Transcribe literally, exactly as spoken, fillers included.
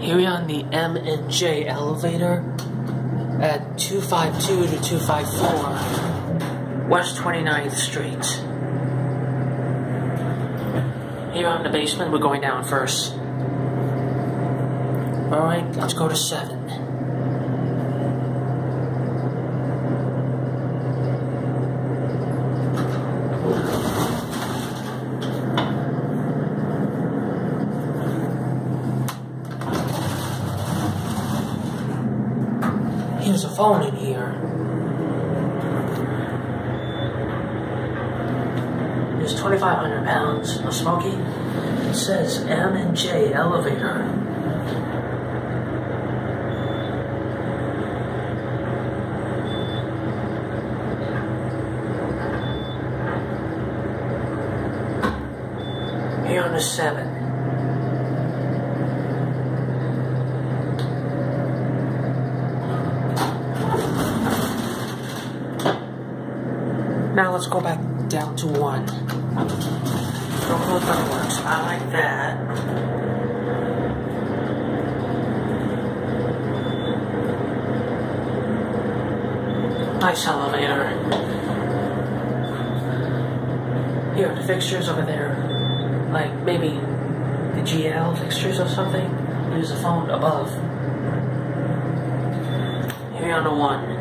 Here we are on the M and J elevator at two fifty-two to two fifty-four West twenty-ninth Street. Here on the basement, we're going down first. Alright, let's go to seven. There's a phone in here. There's twenty-five hundred pounds of smoking. It says M and J elevator. Here on the seven. Now let's go back down to one. Don't close fireworks. I like that. Nice elevator. Here are the fixtures over there. Like maybe the G L fixtures or something. There's a phone above. Here on the one.